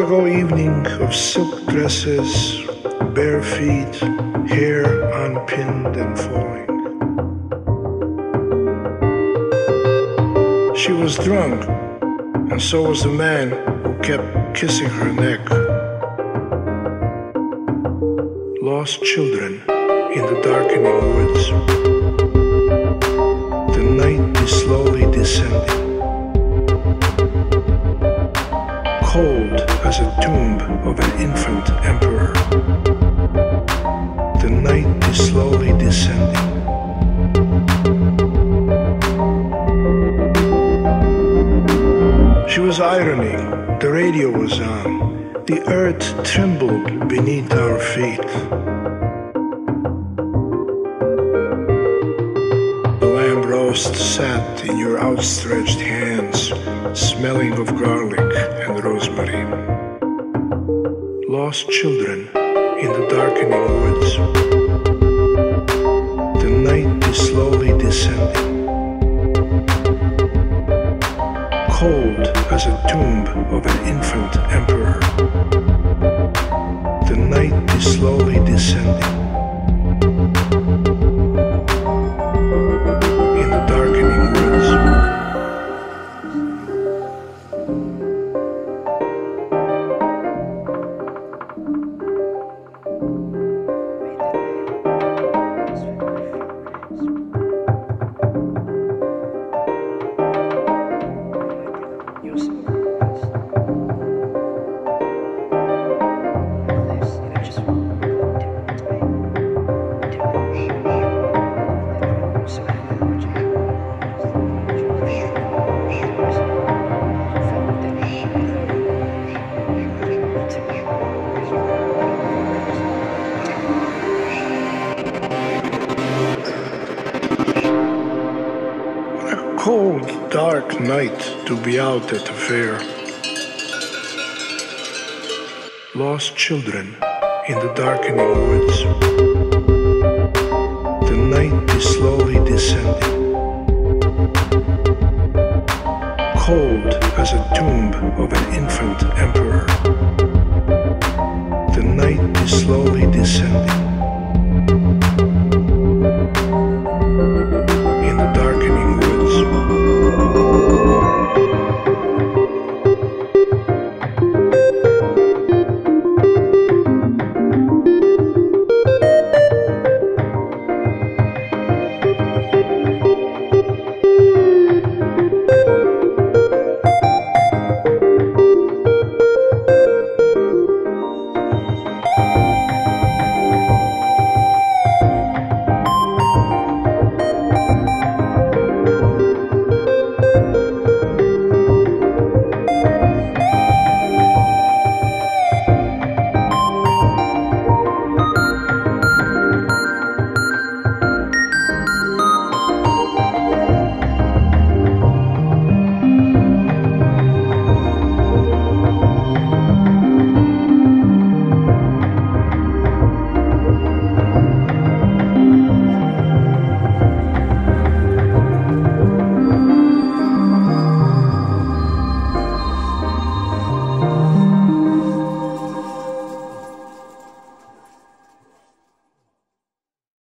Chicago evening of silk dresses, bare feet, hair unpinned and falling. She was drunk, and so was the man who kept kissing her neck. Lost children in the darkening woods. The night is slowly descending. Cold as a tomb of an infant emperor. The night is slowly descending. She was ironing, the radio was on, the earth trembled beneath our feet. The lamb roast sat in your outstretched hands, smelling of garlic and rosemary. Lost children in the darkening woods. The night is slowly descending. Cold as a tomb of an infant emperor. The night is slowly descending. In the darkening woods. Cold, dark night to be out at a fair. Lost children in the darkening woods. The night is slowly descending. Cold as a tomb of an infant emperor.